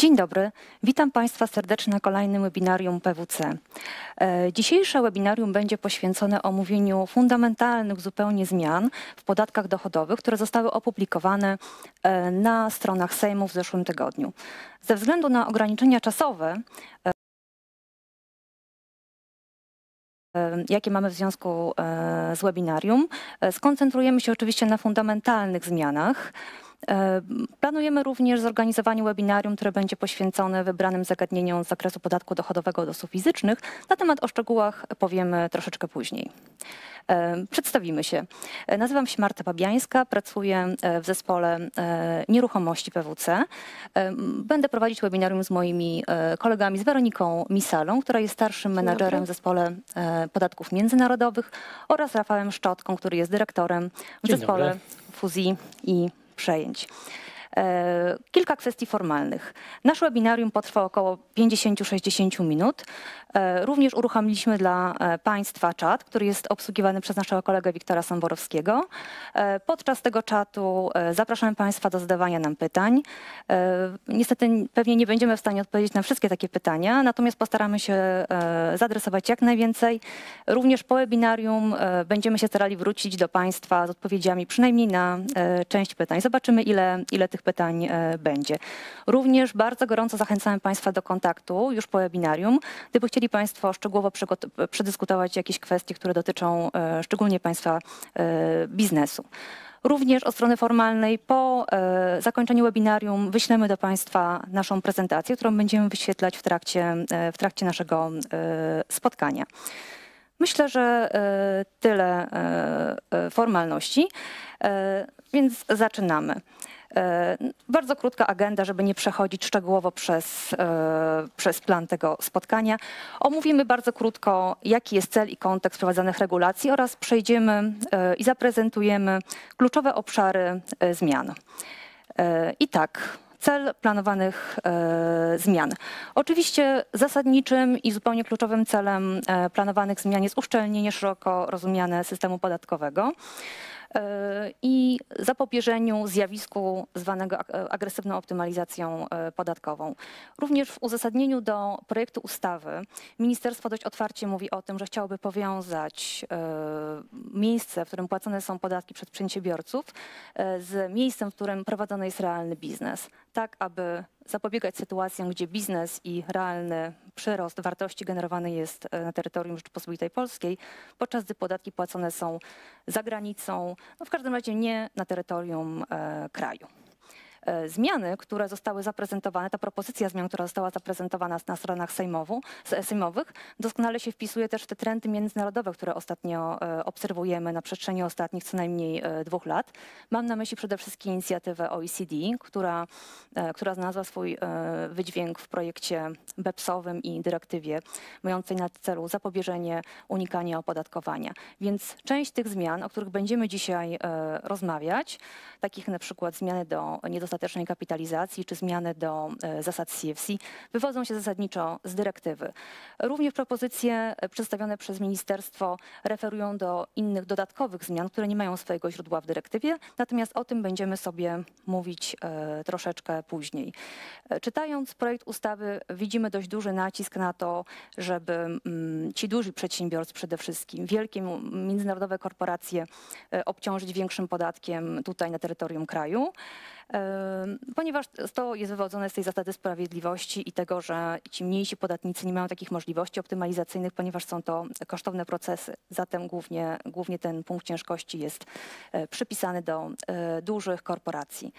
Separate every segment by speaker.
Speaker 1: Dzień dobry, witam Państwa serdecznie na kolejnym webinarium PWC. Dzisiejsze webinarium będzie poświęcone omówieniu fundamentalnych zupełnie zmian w podatkach dochodowych, które zostały opublikowane na stronach Sejmu w zeszłym tygodniu. Ze względu na ograniczenia czasowe, jakie mamy w związku z webinarium, skoncentrujemy się oczywiście na fundamentalnych zmianach. Planujemy również zorganizowanie webinarium, które będzie poświęcone wybranym zagadnieniom z zakresu podatku dochodowego od osób fizycznych. Na temat o szczegółach powiemy troszeczkę później. Przedstawimy się. Nazywam się Marta Babiańska, pracuję w zespole nieruchomości PWC. Będę prowadzić webinarium z moimi kolegami, z Weroniką Misalą, która jest starszym menadżerem w zespole podatków międzynarodowych, oraz Rafałem Szczotką, który jest dyrektorem w zespole fuzji i przejęć. Kilka kwestii formalnych. Nasze webinarium potrwa około 50-60 minut. Również uruchomiliśmy dla Państwa czat, który jest obsługiwany przez naszego kolegę Wiktora Samborowskiego. Podczas tego czatu zapraszamy Państwa do zadawania nam pytań. Niestety pewnie nie będziemy w stanie odpowiedzieć na wszystkie takie pytania, natomiast postaramy się zaadresować jak najwięcej. Również po webinarium będziemy się starali wrócić do Państwa z odpowiedziami przynajmniej na część pytań. Zobaczymy, ile tych pytań będzie. Również bardzo gorąco zachęcamy Państwa do kontaktu już po webinarium, gdyby chcieli Państwo szczegółowo przedyskutować jakieś kwestie, które dotyczą szczególnie Państwa biznesu. Również od strony formalnej po zakończeniu webinarium wyślemy do Państwa naszą prezentację, którą będziemy wyświetlać w trakcie naszego spotkania. Myślę, że tyle formalności, więc zaczynamy. Bardzo krótka agenda, żeby nie przechodzić szczegółowo przez plan tego spotkania. Omówimy bardzo krótko, jaki jest cel i kontekst wprowadzanych regulacji oraz przejdziemy i zaprezentujemy kluczowe obszary zmian. I tak. Cel planowanych zmian. Oczywiście zasadniczym i zupełnie kluczowym celem planowanych zmian jest uszczelnienie szeroko rozumiane systemu podatkowego i zapobieżeniu zjawisku zwanego agresywną optymalizacją podatkową. Również w uzasadnieniu do projektu ustawy ministerstwo dość otwarcie mówi o tym, że chciałoby powiązać miejsce, w którym płacone są podatki przez przedsiębiorców, z miejscem, w którym prowadzony jest realny biznes, tak aby zapobiegać sytuacjom, gdzie biznes i realny przyrost wartości generowany jest na terytorium Rzeczypospolitej Polskiej, podczas gdy podatki płacone są za granicą, no w każdym razie nie na terytorium kraju. Zmiany, które zostały zaprezentowane, ta propozycja zmian, która została zaprezentowana na stronach sejmowych, doskonale się wpisuje też w te trendy międzynarodowe, które ostatnio obserwujemy na przestrzeni ostatnich co najmniej 2 lat. Mam na myśli przede wszystkim inicjatywę OECD, która znalazła swój wydźwięk w projekcie BEPS-owym i dyrektywie mającej na celu zapobieżenie unikania opodatkowania. Więc część tych zmian, o których będziemy dzisiaj rozmawiać, takich na przykład zmiany do niedostatecznej kapitalizacji czy zmiany do zasad CFC, wywodzą się zasadniczo z dyrektywy. Również propozycje przedstawione przez ministerstwo referują do innych dodatkowych zmian, które nie mają swojego źródła w dyrektywie, natomiast o tym będziemy sobie mówić troszeczkę później. Czytając projekt ustawy widzimy dość duży nacisk na to, żeby ci duzi przedsiębiorcy przede wszystkim, wielkie międzynarodowe korporacje obciążyć większym podatkiem tutaj na terytorium kraju, ponieważ to jest wywodzone z tej zasady sprawiedliwości i tego, że ci mniejsi podatnicy nie mają takich możliwości optymalizacyjnych, ponieważ są to kosztowne procesy. Zatem głównie ten punkt ciężkości jest przypisany do dużych korporacji.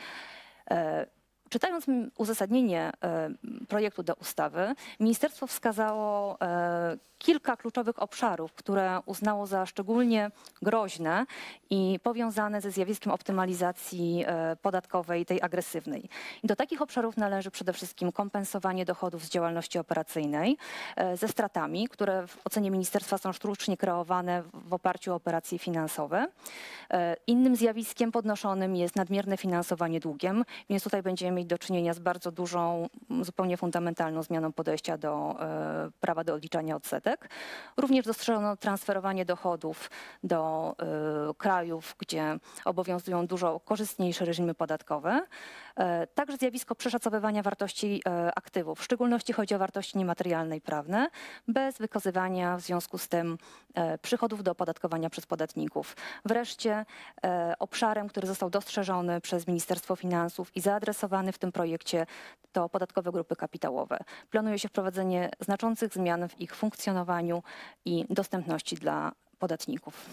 Speaker 1: Czytając uzasadnienie projektu do ustawy, ministerstwo wskazało kilka kluczowych obszarów, które uznało za szczególnie groźne i powiązane ze zjawiskiem optymalizacji podatkowej, tej agresywnej. I do takich obszarów należy przede wszystkim kompensowanie dochodów z działalności operacyjnej ze stratami, które w ocenie ministerstwa są sztucznie kreowane w oparciu o operacje finansowe. Innym zjawiskiem podnoszonym jest nadmierne finansowanie długiem, więc tutaj będziemy mieli mieli do czynienia z bardzo dużą, zupełnie fundamentalną zmianą podejścia do prawa do odliczania odsetek. Również dostrzeżono transferowanie dochodów do krajów, gdzie obowiązują dużo korzystniejsze reżimy podatkowe. Także zjawisko przeszacowywania wartości aktywów, w szczególności chodzi o wartości niematerialne i prawne, bez wykazywania w związku z tym przychodów do opodatkowania przez podatników. Wreszcie obszarem, który został dostrzeżony przez Ministerstwo Finansów i zaadresowany w tym projekcie, to podatkowe grupy kapitałowe. Planuje się wprowadzenie znaczących zmian w ich funkcjonowaniu i dostępności dla podatników.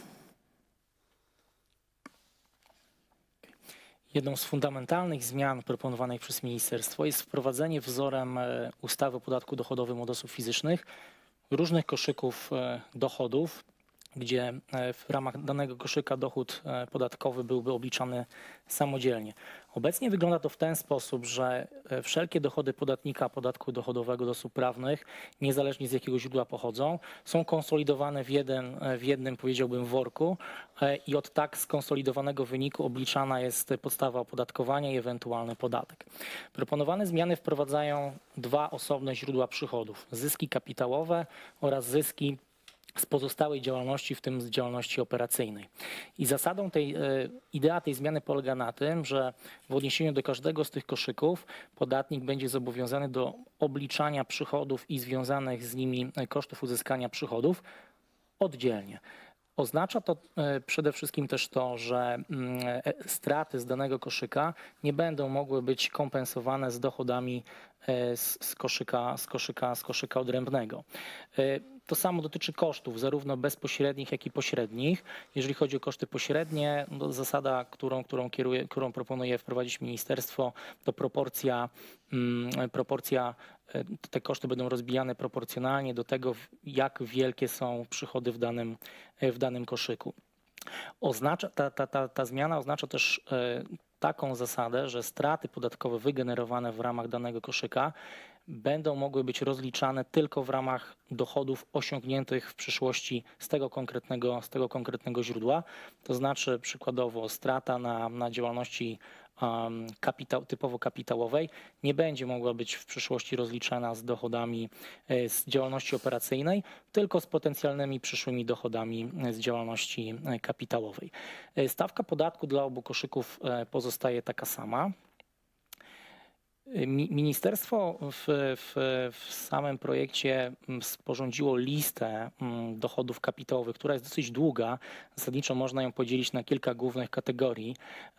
Speaker 2: Jedną z fundamentalnych zmian proponowanych przez ministerstwo jest wprowadzenie wzorem ustawy o podatku dochodowym od osób fizycznych różnych koszyków dochodów, gdzie w ramach danego koszyka dochód podatkowy byłby obliczany samodzielnie. Obecnie wygląda to w ten sposób, że wszelkie dochody podatnika podatku dochodowego od osób prawnych, niezależnie z jakiego źródła pochodzą, są konsolidowane w jednym, powiedziałbym, worku i od tak skonsolidowanego wyniku obliczana jest podstawa opodatkowania i ewentualny podatek. Proponowane zmiany wprowadzają dwa osobne źródła przychodów: zyski kapitałowe oraz zyski z pozostałej działalności, w tym z działalności operacyjnej. I idea tej zmiany polega na tym, że w odniesieniu do każdego z tych koszyków podatnik będzie zobowiązany do obliczania przychodów i związanych z nimi kosztów uzyskania przychodów oddzielnie. Oznacza to przede wszystkim też to, że straty z danego koszyka nie będą mogły być kompensowane z dochodami z koszyka odrębnego. To samo dotyczy kosztów, zarówno bezpośrednich, jak i pośrednich. Jeżeli chodzi o koszty pośrednie, no zasada, którą proponuje wprowadzić ministerstwo, to proporcja, te koszty będą rozbijane proporcjonalnie do tego, jak wielkie są przychody w danym koszyku. Ta zmiana oznacza też taką zasadę, że straty podatkowe wygenerowane w ramach danego koszyka będą mogły być rozliczane tylko w ramach dochodów osiągniętych w przyszłości z tego konkretnego źródła. To znaczy przykładowo strata na działalności typowo kapitałowej nie będzie mogła być w przyszłości rozliczana z dochodami z działalności operacyjnej, tylko z potencjalnymi przyszłymi dochodami z działalności kapitałowej. Stawka podatku dla obu koszyków pozostaje taka sama. Ministerstwo w samym projekcie sporządziło listę dochodów kapitałowych, która jest dosyć długa. Zasadniczo można ją podzielić na kilka głównych kategorii.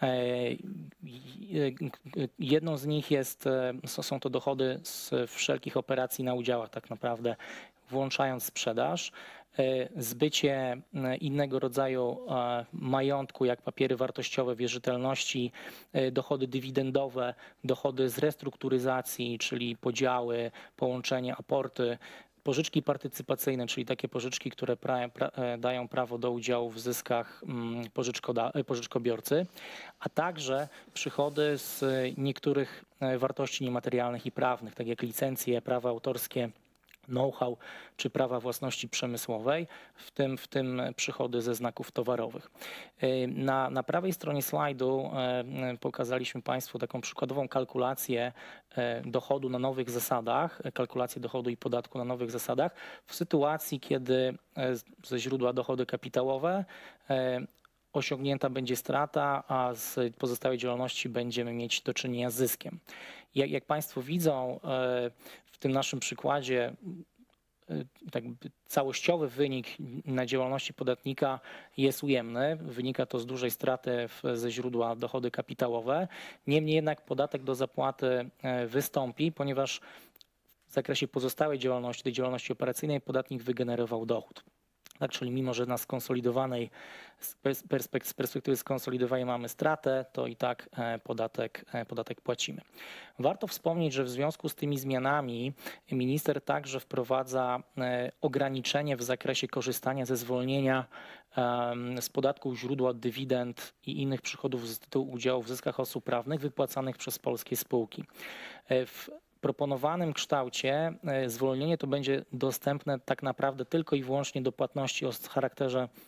Speaker 2: Jedną z nich są to dochody z wszelkich operacji na udziałach, tak naprawdę włączając sprzedaż, zbycie innego rodzaju majątku, jak papiery wartościowe, wierzytelności, dochody dywidendowe, dochody z restrukturyzacji, czyli podziały, połączenia, aporty, pożyczki partycypacyjne, czyli takie pożyczki, które dają prawo do udziału w zyskach pożyczkobiorcy, a także przychody z niektórych wartości niematerialnych i prawnych, tak jak licencje, prawa autorskie, know-how czy prawa własności przemysłowej, w tym przychody ze znaków towarowych. Na prawej stronie slajdu pokazaliśmy Państwu taką przykładową kalkulację dochodu na nowych zasadach, kalkulację dochodu i podatku na nowych zasadach w sytuacji, kiedy ze źródła dochody kapitałowe osiągnięta będzie strata, a z pozostałej działalności będziemy mieć do czynienia z zyskiem. Jak Państwo widzą, w tym naszym przykładzie tak całościowy wynik na działalności podatnika jest ujemny. Wynika to z dużej straty ze źródła dochody kapitałowe. Niemniej jednak podatek do zapłaty wystąpi, ponieważ w zakresie pozostałej działalności, tej działalności operacyjnej, podatnik wygenerował dochód. Tak, czyli mimo, że z perspektywy skonsolidowanej mamy stratę, to i tak podatek płacimy. Warto wspomnieć, że w związku z tymi zmianami minister także wprowadza ograniczenie w zakresie korzystania ze zwolnienia z podatku źródła od dywidend i innych przychodów z tytułu udziału w zyskach osób prawnych wypłacanych przez polskie spółki. W proponowanym kształcie zwolnienie to będzie dostępne tak naprawdę tylko i wyłącznie do płatności o charakterze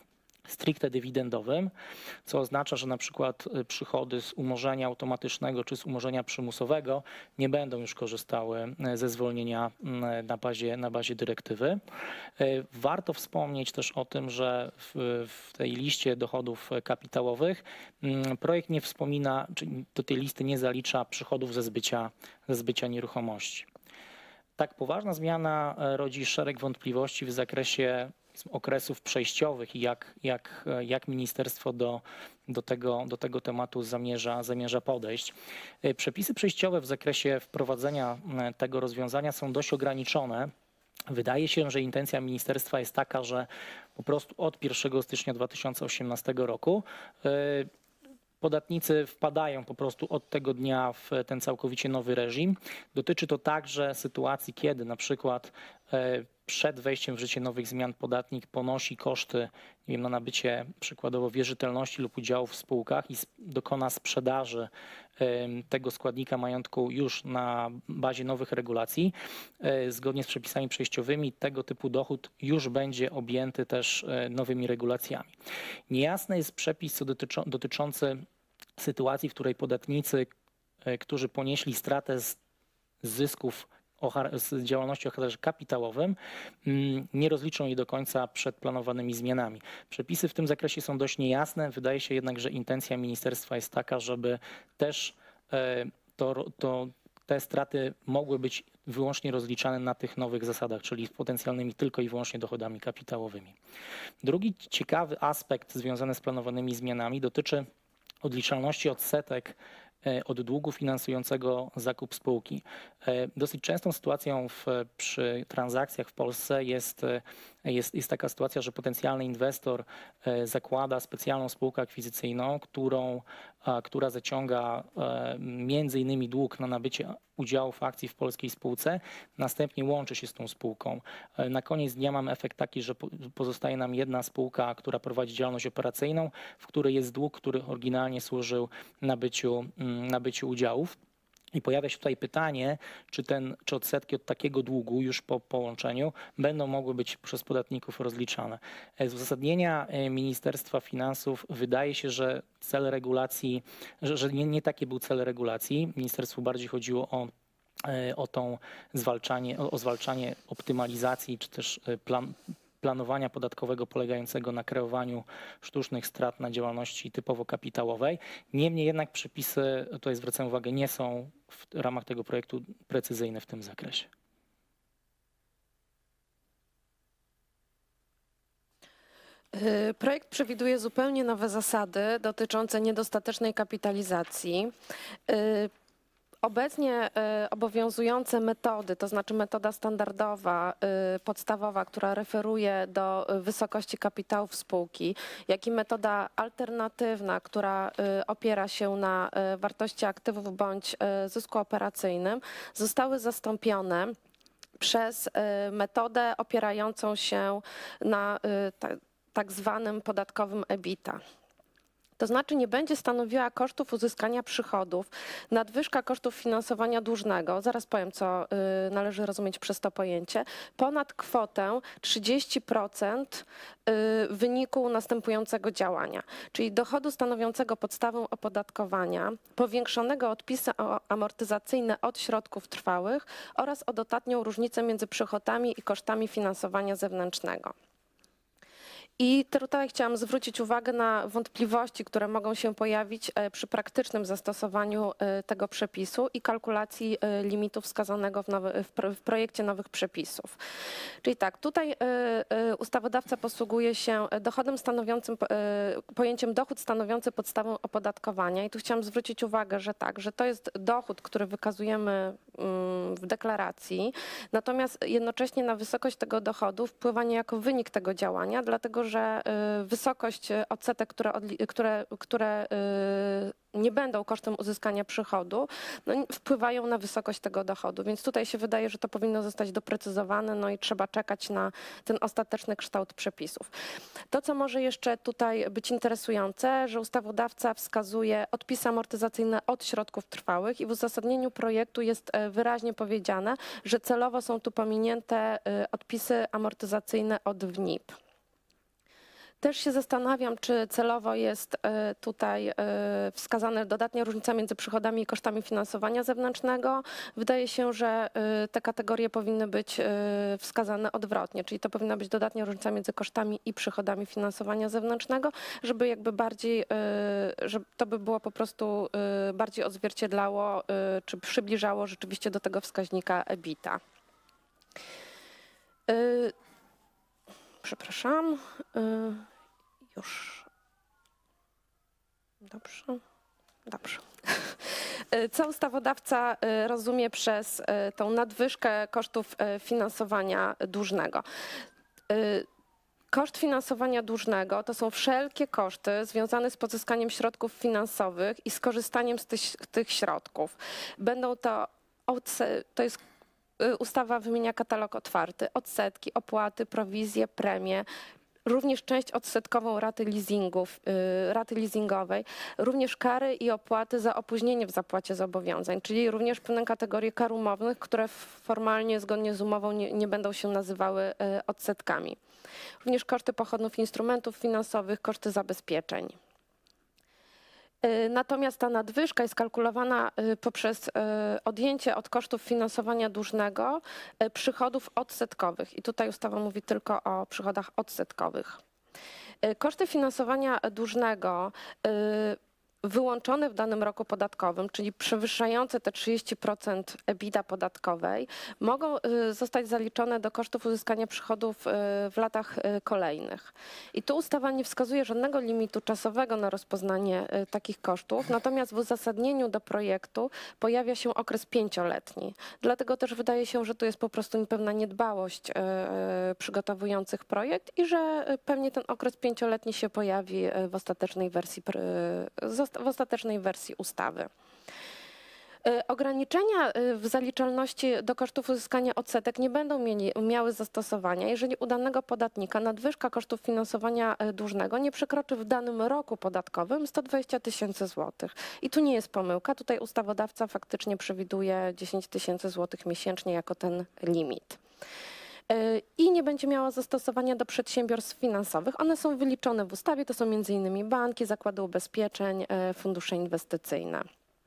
Speaker 2: stricte dywidendowym, co oznacza, że na przykład przychody z umorzenia automatycznego czy z umorzenia przymusowego nie będą już korzystały ze zwolnienia na bazie dyrektywy. Warto wspomnieć też o tym, że w tej liście dochodów kapitałowych projekt nie wspomina, czy do tej listy nie zalicza przychodów ze zbycia nieruchomości. Tak poważna zmiana rodzi szereg wątpliwości w zakresie okresów przejściowych i jak ministerstwo do tego tematu zamierza podejść. Przepisy przejściowe w zakresie wprowadzenia tego rozwiązania są dość ograniczone. Wydaje się, że intencja ministerstwa jest taka, że po prostu od 1 stycznia 2018 roku podatnicy wpadają po prostu od tego dnia w ten całkowicie nowy reżim. Dotyczy to także sytuacji, kiedy na przykład przed wejściem w życie nowych zmian podatnik ponosi koszty, nie wiem, na nabycie przykładowo wierzytelności lub udziałów w spółkach i dokona sprzedaży tego składnika majątku już na bazie nowych regulacji. Zgodnie z przepisami przejściowymi tego typu dochód już będzie objęty też nowymi regulacjami. Niejasny jest przepis dotyczący sytuacji, w której podatnicy, którzy ponieśli stratę z zysków z działalności o charakterze kapitałowym, nie rozliczą jej do końca przed planowanymi zmianami. Przepisy w tym zakresie są dość niejasne. Wydaje się jednak, że intencja ministerstwa jest taka, żeby też te straty mogły być wyłącznie rozliczane na tych nowych zasadach, czyli potencjalnymi tylko i wyłącznie dochodami kapitałowymi. Drugi ciekawy aspekt związany z planowanymi zmianami dotyczy odliczalności odsetek od długu finansującego zakup spółki. Dosyć częstą sytuacją przy transakcjach w Polsce jest taka sytuacja, że potencjalny inwestor zakłada specjalną spółkę akwizycyjną, która zaciąga między innymi dług na nabycie udziałów akcji w polskiej spółce, następnie łączy się z tą spółką. Na koniec dnia mamy efekt taki, że pozostaje nam jedna spółka, która prowadzi działalność operacyjną, w której jest dług, który oryginalnie służył nabyciu udziałów. I pojawia się tutaj pytanie, czy odsetki od takiego długu już po połączeniu będą mogły być przez podatników rozliczane. Z uzasadnienia Ministerstwa Finansów wydaje się, że cel regulacji, że nie taki był cel regulacji. Ministerstwu bardziej chodziło o zwalczanie optymalizacji czy też planowania podatkowego polegającego na kreowaniu sztucznych strat na działalności typowo kapitałowej. Niemniej jednak przepisy, tutaj zwracam uwagę, nie są w ramach tego projektu precyzyjne w tym zakresie.
Speaker 3: Projekt przewiduje zupełnie nowe zasady dotyczące niedostatecznej kapitalizacji. Obecnie obowiązujące metody, to znaczy metoda standardowa, podstawowa, która referuje do wysokości kapitałów spółki, jak i metoda alternatywna, która opiera się na wartości aktywów bądź zysku operacyjnym, zostały zastąpione przez metodę opierającą się na tak zwanym podatkowym EBITDA. To znaczy nie będzie stanowiła kosztów uzyskania przychodów, nadwyżka kosztów finansowania dłużnego, zaraz powiem, co należy rozumieć przez to pojęcie, ponad kwotę 30% wyniku następującego działania, czyli dochodu stanowiącego podstawę opodatkowania, powiększonego odpisy amortyzacyjne od środków trwałych oraz o dodatnią różnicę między przychodami i kosztami finansowania zewnętrznego. I tutaj chciałam zwrócić uwagę na wątpliwości, które mogą się pojawić przy praktycznym zastosowaniu tego przepisu i kalkulacji limitu wskazanego w projekcie nowych przepisów. Czyli tak, tutaj ustawodawca posługuje się pojęciem dochód stanowiący podstawę opodatkowania i tu chciałam zwrócić uwagę, że tak, że to jest dochód, który wykazujemy w deklaracji, natomiast jednocześnie na wysokość tego dochodu wpływa niejako wynik tego działania, dlatego że wysokość odsetek, które nie będą kosztem uzyskania przychodu, wpływają na wysokość tego dochodu. Więc tutaj się wydaje, że to powinno zostać doprecyzowane, i trzeba czekać na ten ostateczny kształt przepisów. To, co może jeszcze tutaj być interesujące, że ustawodawca wskazuje odpisy amortyzacyjne od środków trwałych i w uzasadnieniu projektu jest wyraźnie powiedziane, że celowo są tu pominięte odpisy amortyzacyjne od WNIP. Też się zastanawiam, czy celowo jest tutaj wskazana dodatnia różnica między przychodami i kosztami finansowania zewnętrznego. Wydaje się, że te kategorie powinny być wskazane odwrotnie, czyli to powinna być dodatnia różnica między kosztami i przychodami finansowania zewnętrznego, żeby jakby bardziej, żeby to by było po prostu bardziej odzwierciedlało, czy przybliżało rzeczywiście do tego wskaźnika EBITDA. Przepraszam. Już. Dobrze. Dobrze. Co ustawodawca rozumie przez tą nadwyżkę kosztów finansowania dłużnego? Koszt finansowania dłużnego to są wszelkie koszty związane z pozyskaniem środków finansowych i skorzystaniem z tych środków. Będą to jest ustawa wymienia katalog otwarty, odsetki, opłaty, prowizje, premie, również część odsetkową raty leasingowej, również kary i opłaty za opóźnienie w zapłacie zobowiązań, czyli również pewne kategorie kar umownych, które formalnie zgodnie z umową nie będą się nazywały odsetkami. Również koszty pochodnych instrumentów finansowych, koszty zabezpieczeń. Natomiast ta nadwyżka jest kalkulowana poprzez odjęcie od kosztów finansowania dłużnego przychodów odsetkowych. I tutaj ustawa mówi tylko o przychodach odsetkowych. Koszty finansowania dłużnego wyłączone w danym roku podatkowym, czyli przewyższające te 30% EBITDA podatkowej, mogą zostać zaliczone do kosztów uzyskania przychodów w latach kolejnych. I tu ustawa nie wskazuje żadnego limitu czasowego na rozpoznanie takich kosztów, natomiast w uzasadnieniu do projektu pojawia się okres 5-letni. Dlatego też wydaje się, że tu jest po prostu pewna niedbałość przygotowujących projekt i że pewnie ten okres 5-letni się pojawi w ostatecznej wersji ustawy. Ograniczenia w zaliczalności do kosztów uzyskania odsetek nie będą miały zastosowania, jeżeli u danego podatnika nadwyżka kosztów finansowania dłużnego nie przekroczy w danym roku podatkowym 120 000 złotych. I tu nie jest pomyłka, tutaj ustawodawca faktycznie przewiduje 10 000 złotych miesięcznie jako ten limit. I nie będzie miała zastosowania do przedsiębiorstw finansowych. One są wyliczone w ustawie, to są m.in. banki, zakłady ubezpieczeń, fundusze inwestycyjne.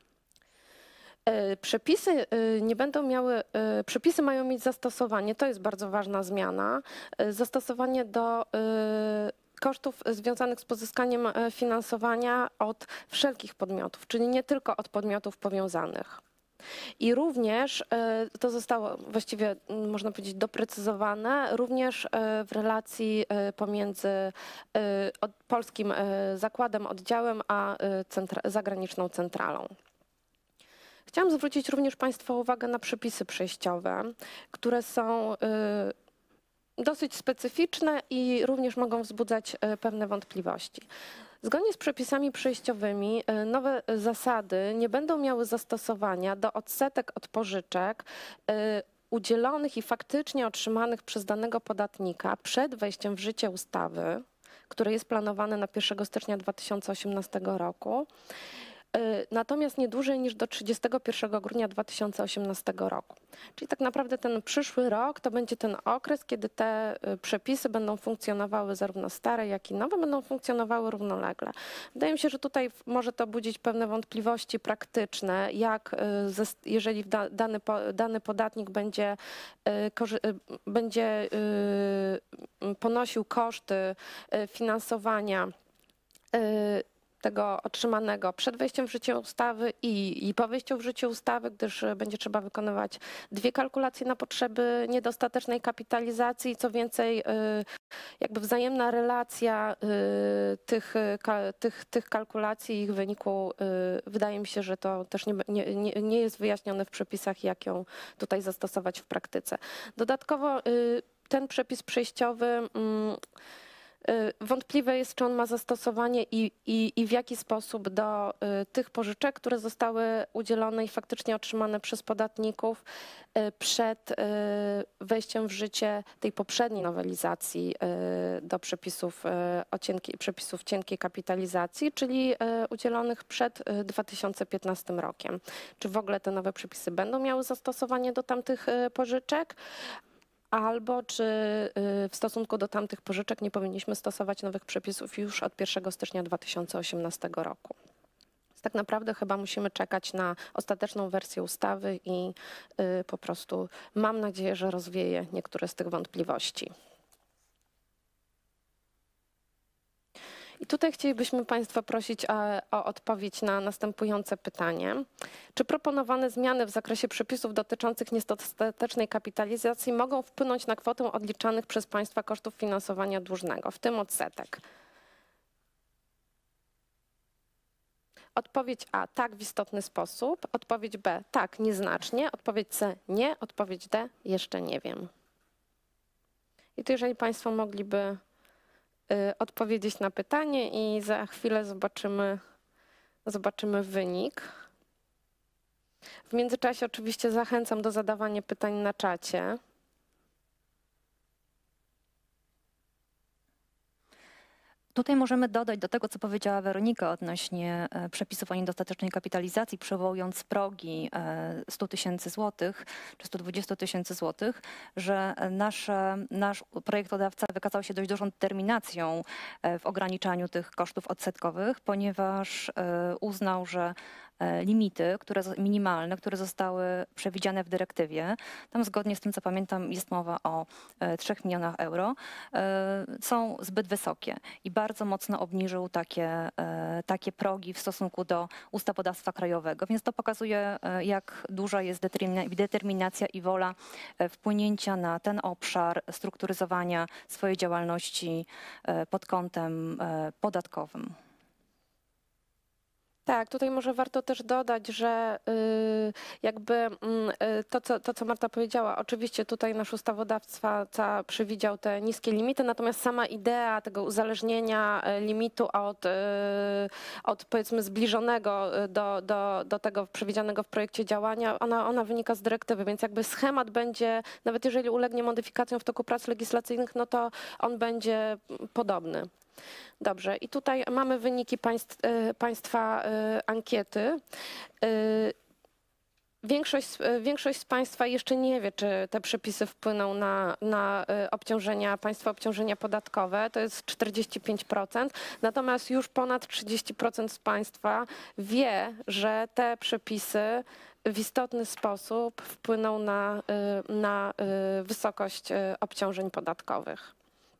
Speaker 3: Przepisy mają mieć zastosowanie, to jest bardzo ważna zmiana, zastosowanie do kosztów związanych z pozyskaniem finansowania od wszelkich podmiotów, czyli nie tylko od podmiotów powiązanych. I również to zostało właściwie, można powiedzieć, doprecyzowane również w relacji pomiędzy polskim zakładem, oddziałem a zagraniczną centralą. Chciałam zwrócić również Państwa uwagę na przepisy przejściowe, które są dosyć specyficzne i również mogą wzbudzać pewne wątpliwości. Zgodnie z przepisami przejściowymi nowe zasady nie będą miały zastosowania do odsetek od pożyczek udzielonych i faktycznie otrzymanych przez danego podatnika przed wejściem w życie ustawy, które jest planowane na 1 stycznia 2018 roku, natomiast nie dłużej niż do 31 grudnia 2018 roku. Czyli tak naprawdę ten przyszły rok to będzie ten okres, kiedy te przepisy będą funkcjonowały, zarówno stare, jak i nowe, będą funkcjonowały równolegle. Wydaje mi się, że tutaj może to budzić pewne wątpliwości praktyczne, jak jeżeli dany podatnik będzie ponosił koszty finansowania tego otrzymanego przed wejściem w życie ustawy i po wejściu w życie ustawy, gdyż będzie trzeba wykonywać 2 kalkulacje na potrzeby niedostatecznej kapitalizacji. Co więcej, jakby wzajemna relacja tych kalkulacji i ich wyniku, wydaje mi się, że to też nie jest wyjaśnione w przepisach, jak ją tutaj zastosować w praktyce. Dodatkowo ten przepis przejściowy wątpliwe jest, czy on ma zastosowanie i w jaki sposób do tych pożyczek, które zostały udzielone i faktycznie otrzymane przez podatników przed wejściem w życie tej poprzedniej nowelizacji do przepisów cienkiej kapitalizacji, czyli udzielonych przed 2015 rokiem. Czy w ogóle te nowe przepisy będą miały zastosowanie do tamtych pożyczek? albo czy w stosunku do tamtych pożyczek nie powinniśmy stosować nowych przepisów już od 1 stycznia 2018 roku. Więc tak naprawdę chyba musimy czekać na ostateczną wersję ustawy i po prostu mam nadzieję, że rozwieje niektóre z tych wątpliwości. I tutaj chcielibyśmy Państwa prosić o odpowiedź na następujące pytanie. Czy proponowane zmiany w zakresie przepisów dotyczących niedostatecznej kapitalizacji mogą wpłynąć na kwotę odliczanych przez Państwa kosztów finansowania dłużnego, w tym odsetek? Odpowiedź A, tak, w istotny sposób. Odpowiedź B, tak, nieznacznie. Odpowiedź C, nie. Odpowiedź D, jeszcze nie wiem. I tu jeżeli Państwo mogliby odpowiedzieć na pytanie i za chwilę zobaczymy wynik. W międzyczasie oczywiście zachęcam do zadawania pytań na czacie.
Speaker 1: Tutaj możemy dodać do tego, co powiedziała Weronika odnośnie przepisów o niedostatecznej kapitalizacji, przywołując progi 100 tysięcy złotych czy 120 tysięcy złotych, że nasz projektodawca wykazał się dość dużą determinacją w ograniczaniu tych kosztów odsetkowych, ponieważ uznał, że limity, minimalne, które zostały przewidziane w dyrektywie, tam zgodnie z tym, co pamiętam, jest mowa o 3 milionach euro, są zbyt wysokie i bardzo mocno obniżył takie progi w stosunku do ustawodawstwa krajowego. Więc to pokazuje, jak duża jest determinacja i wola wpłynięcia na ten obszar strukturyzowania swojej działalności pod kątem podatkowym.
Speaker 3: Tak, tutaj może warto też dodać, że jakby to, co Marta powiedziała, oczywiście tutaj nasz ustawodawca przewidział te niskie limity, natomiast sama idea tego uzależnienia limitu od powiedzmy zbliżonego do tego przewidzianego w projekcie działania, ona wynika z dyrektywy, więc jakby schemat będzie, nawet jeżeli ulegnie modyfikacjom w toku prac legislacyjnych, no to on będzie podobny. Dobrze, i tutaj mamy wyniki Państwa ankiety. Większość z Państwa jeszcze nie wie, czy te przepisy wpłyną na Państwa obciążenia podatkowe, to jest 45%, natomiast już ponad 30% z Państwa wie, że te przepisy w istotny sposób wpłyną na wysokość obciążeń podatkowych.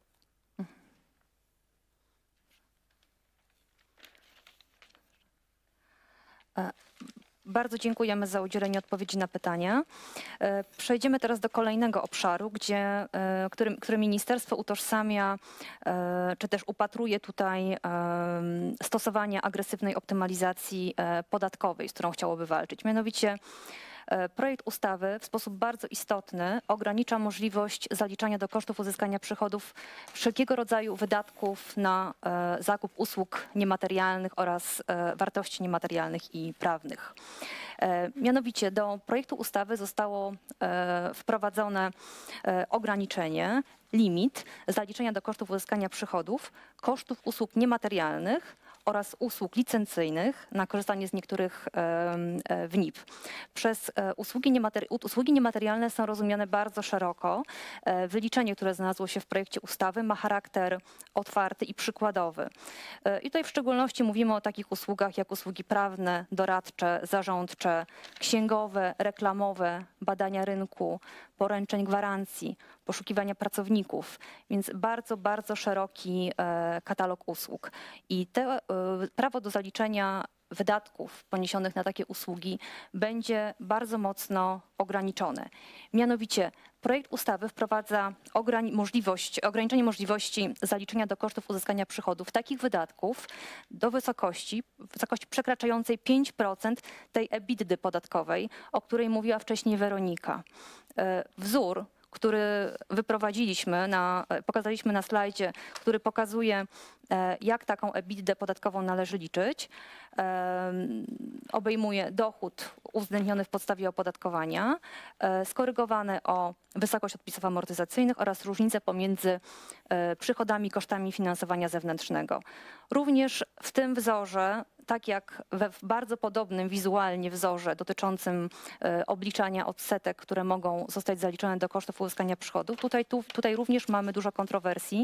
Speaker 1: Bardzo dziękujemy za udzielenie odpowiedzi na pytania. Przejdziemy teraz do kolejnego obszaru, który ministerstwo utożsamia, czy też upatruje tutaj stosowanie agresywnej optymalizacji podatkowej, z którą chciałoby walczyć. Mianowicie projekt ustawy w sposób bardzo istotny ogranicza możliwość zaliczania do kosztów uzyskania przychodów wszelkiego rodzaju wydatków na zakup usług niematerialnych oraz wartości niematerialnych i prawnych. Mianowicie do projektu ustawy zostało wprowadzone ograniczenie, limit zaliczenia do kosztów uzyskania przychodów, kosztów usług niematerialnych oraz usług licencyjnych na korzystanie z niektórych WNIP. Przez usługi niematerialne są rozumiane bardzo szeroko. Wyliczenie, które znalazło się w projekcie ustawy, ma charakter otwarty i przykładowy. I tutaj w szczególności mówimy o takich usługach jak usługi prawne, doradcze, zarządcze, księgowe, reklamowe, badania rynku, poręczeń gwarancji, poszukiwania pracowników, więc bardzo, bardzo szeroki katalog usług. I prawo do zaliczenia wydatków poniesionych na takie usługi będzie bardzo ograniczone. Mianowicie projekt ustawy wprowadza ograniczenie możliwości zaliczenia do kosztów uzyskania przychodów takich wydatków do wysokości przekraczającej 5% tej EBITDA podatkowej, o której mówiła wcześniej Weronika. Wzór, który pokazaliśmy na slajdzie, który pokazuje jak taką EBITDA podatkową należy liczyć. Obejmuje dochód uwzględniony w podstawie opodatkowania, skorygowany o wysokość odpisów amortyzacyjnych oraz różnicę pomiędzy przychodami i kosztami finansowania zewnętrznego. Również w tym wzorze, tak jak we bardzo podobnym wizualnie wzorze dotyczącym obliczania odsetek, które mogą zostać zaliczone do kosztów uzyskania przychodów, tutaj również mamy dużo kontrowersji.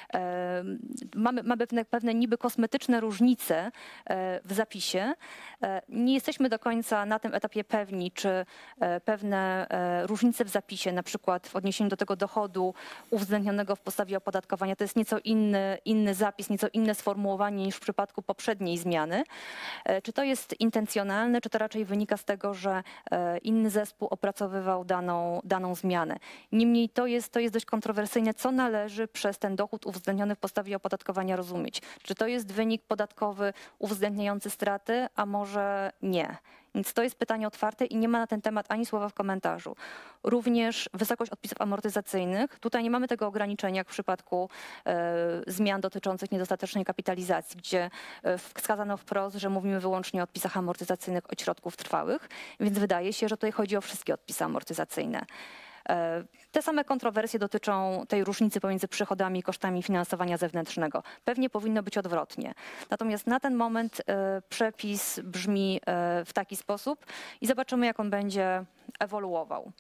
Speaker 1: Mamy pewne niby kosmetyczne różnice w zapisie. Nie jesteśmy do końca na tym etapie pewni, czy pewne różnice w zapisie, na przykład w odniesieniu do tego dochodu uwzględnionego w podstawie opodatkowania, to jest nieco inny zapis, nieco inne sformułowanie niż w przypadku poprzedniej zmiany. Czy to jest intencjonalne, czy to raczej wynika z tego, że inny zespół opracowywał daną zmianę. Niemniej to jest dość kontrowersyjne, co należy przez ten dochód uwzględniony w podstawie opodatkowania rozumieć. Czy to jest wynik podatkowy uwzględniający straty, a może nie. Więc to jest pytanie otwarte i nie ma na ten temat ani słowa w komentarzu. Również wysokość odpisów amortyzacyjnych. Tutaj nie mamy tego ograniczenia jak w przypadku zmian dotyczących niedostatecznej kapitalizacji, gdzie wskazano wprost, że mówimy wyłącznie o odpisach amortyzacyjnych od środków trwałych, więc wydaje się, że tutaj chodzi o wszystkie odpisy amortyzacyjne. Te same kontrowersje dotyczą tej różnicy pomiędzy przychodami i kosztami finansowania zewnętrznego. Pewnie powinno być odwrotnie. Natomiast na ten moment przepis brzmi w taki sposób i zobaczymy, jak on będzie ewoluował.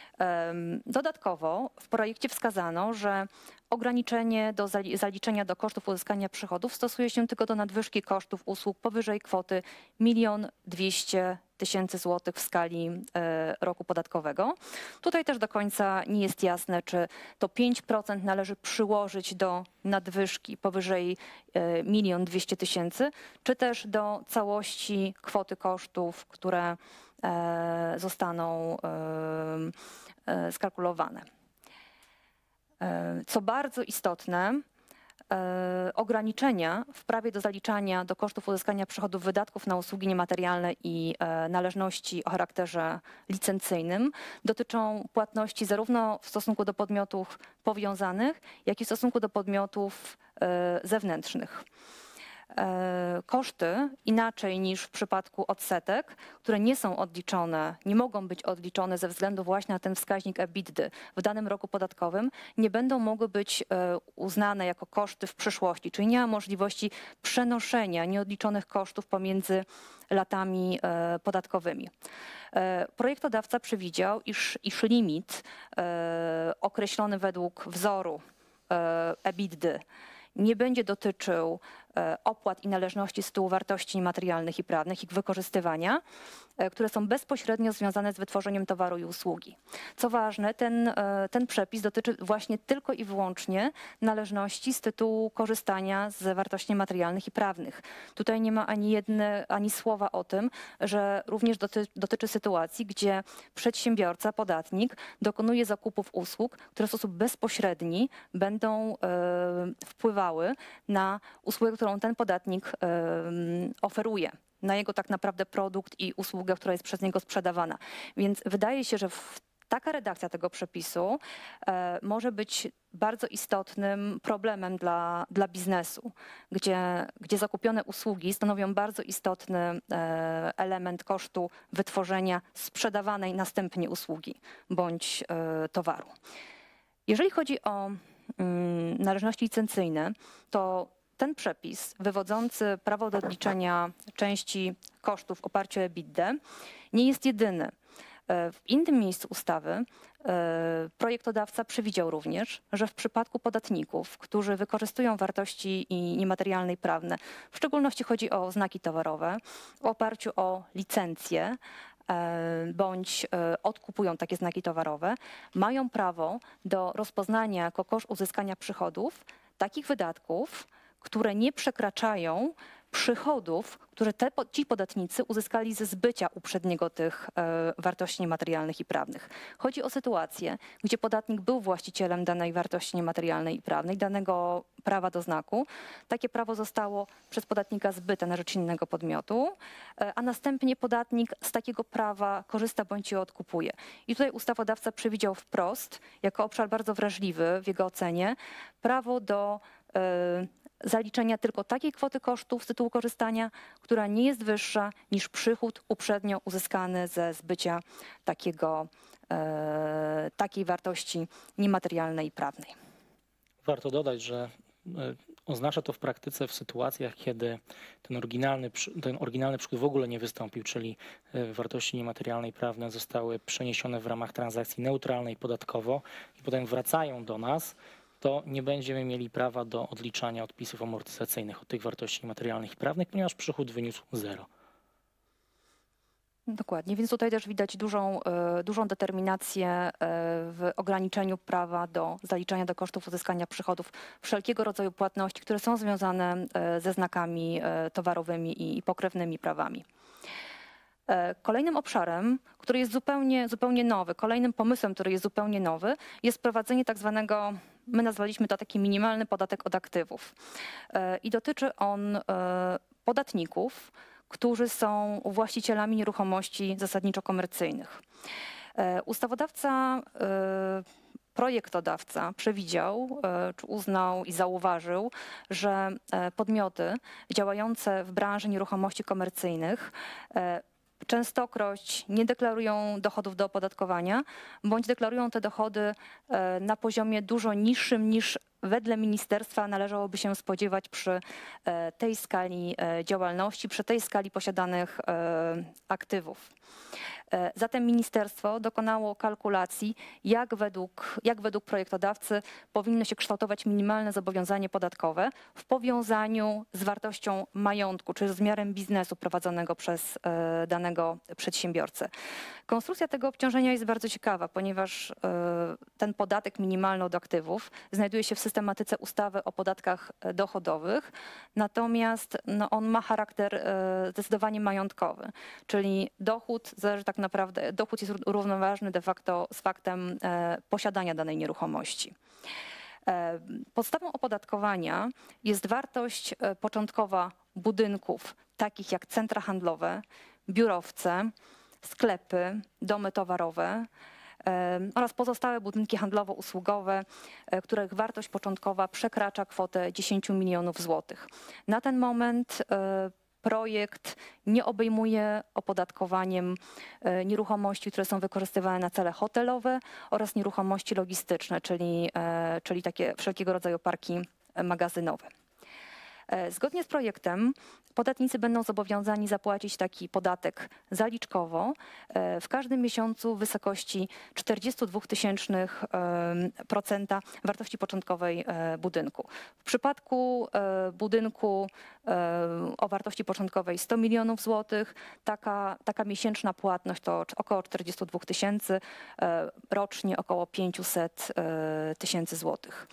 Speaker 1: Dodatkowo w projekcie wskazano, że ograniczenie do zaliczenia do kosztów uzyskania przychodów stosuje się tylko do nadwyżki kosztów usług powyżej kwoty 1 200 000 złotych w skali roku podatkowego. Tutaj też do końca nie jest jasne, czy to 5% należy przyłożyć do nadwyżki powyżej 1 200 000, czy też do całości kwoty kosztów, które zostaną skalkulowane. Co bardzo istotne, ograniczenia w prawie do zaliczania do kosztów uzyskania przychodów wydatków na usługi niematerialne i należności o charakterze licencyjnym dotyczą płatności zarówno w stosunku do podmiotów powiązanych, jak i w stosunku do podmiotów zewnętrznych. Koszty, inaczej niż w przypadku odsetek, które nie są odliczone, nie mogą być odliczone ze względu właśnie na ten wskaźnik EBITDA w danym roku podatkowym, nie będą mogły być uznane jako koszty w przyszłości, czyli nie ma możliwości przenoszenia nieodliczonych kosztów pomiędzy latami podatkowymi. Projektodawca przewidział, iż limit określony według wzoru EBITDA nie będzie dotyczył opłat i należności z tytułu wartości niematerialnych i prawnych, ich wykorzystywania, które są bezpośrednio związane z wytworzeniem towaru i usługi. Co ważne, ten przepis dotyczy właśnie tylko i wyłącznie należności z tytułu korzystania z wartości niematerialnych i prawnych. Tutaj nie ma ani słowa o tym, że również dotyczy sytuacji, gdzie przedsiębiorca, podatnik dokonuje zakupów usług, które w sposób bezpośredni będą wpływały na usługę, którą ten podatnik oferuje, na jego tak naprawdę produkt i usługę, która jest przez niego sprzedawana. Więc wydaje się, że taka redakcja tego przepisu może być bardzo istotnym problemem dla biznesu, gdzie zakupione usługi stanowią bardzo istotny element kosztu wytworzenia sprzedawanej następnie usługi bądź towaru. Jeżeli chodzi o należności licencyjne, to ten przepis wywodzący prawo do odliczenia części kosztów w oparciu o EBITDA nie jest jedyny. W innym miejscu ustawy projektodawca przewidział również, że w przypadku podatników, którzy wykorzystują wartości niematerialne i prawne, w szczególności chodzi o znaki towarowe, w oparciu o licencje, bądź odkupują takie znaki towarowe, mają prawo do rozpoznania jako koszt uzyskania przychodów takich wydatków, które nie przekraczają przychodów, które ci podatnicy uzyskali ze zbycia uprzedniego tych wartości niematerialnych i prawnych. Chodzi o sytuację, gdzie podatnik był właścicielem danej wartości niematerialnej i prawnej, danego prawa do znaku. Takie prawo zostało przez podatnika zbyte na rzecz innego podmiotu, a następnie podatnik z takiego prawa korzysta bądź je odkupuje. I tutaj ustawodawca przewidział wprost, jako obszar bardzo wrażliwy w jego ocenie, prawo do zaliczenia tylko takiej kwoty kosztów z tytułu korzystania, która nie jest wyższa niż przychód uprzednio uzyskany ze zbycia takiej wartości niematerialnej i prawnej.
Speaker 2: Warto dodać, że oznacza to w praktyce w sytuacjach, kiedy ten oryginalny przychód w ogóle nie wystąpił, czyli wartości niematerialne i prawne zostały przeniesione w ramach transakcji neutralnej podatkowo i potem wracają do nas, to nie będziemy mieli prawa do odliczania odpisów amortyzacyjnych od tych wartości niematerialnych i prawnych, ponieważ przychód wyniósł 0.
Speaker 1: Dokładnie, więc tutaj też widać dużą determinację w ograniczeniu prawa do zaliczania do kosztów uzyskania przychodów wszelkiego rodzaju płatności, które są związane ze znakami towarowymi i pokrewnymi prawami. Kolejnym obszarem, który jest zupełnie nowy, kolejnym pomysłem, który jest zupełnie nowy, jest wprowadzenie tak zwanego, my nazwaliśmy to taki minimalny podatek od aktywów. I dotyczy on podatników, którzy są właścicielami nieruchomości zasadniczo komercyjnych. Ustawodawca, projektodawca przewidział, czy uznał i zauważył, że podmioty działające w branży nieruchomości komercyjnych częstokroć nie deklarują dochodów do opodatkowania, bądź deklarują te dochody na poziomie dużo niższym niż wedle ministerstwa należałoby się spodziewać przy tej skali działalności, przy tej skali posiadanych aktywów. Zatem ministerstwo dokonało kalkulacji, jak według projektodawcy powinno się kształtować minimalne zobowiązanie podatkowe w powiązaniu z wartością majątku, czy z rozmiarem biznesu prowadzonego przez danego przedsiębiorcę. Konstrukcja tego obciążenia jest bardzo ciekawa, ponieważ ten podatek minimalny od aktywów znajduje się w systematyce ustawy o podatkach dochodowych, natomiast on ma charakter zdecydowanie majątkowy, czyli dochód zależy tak naprawdę, dochód jest równoważny de facto z faktem posiadania danej nieruchomości. Podstawą opodatkowania jest wartość początkowa budynków, takich jak centra handlowe, biurowce, sklepy, domy towarowe oraz pozostałe budynki handlowo-usługowe, których wartość początkowa przekracza kwotę 10 milionów złotych. Na ten moment projekt nie obejmuje opodatkowaniem nieruchomości, które są wykorzystywane na cele hotelowe oraz nieruchomości logistyczne, czyli takie wszelkiego rodzaju parki magazynowe. Zgodnie z projektem podatnicy będą zobowiązani zapłacić taki podatek zaliczkowo w każdym miesiącu w wysokości 0,42% wartości początkowej budynku. W przypadku budynku o wartości początkowej 100 milionów złotych taka miesięczna płatność to około 42 tysięcy, rocznie około 500 tysięcy złotych.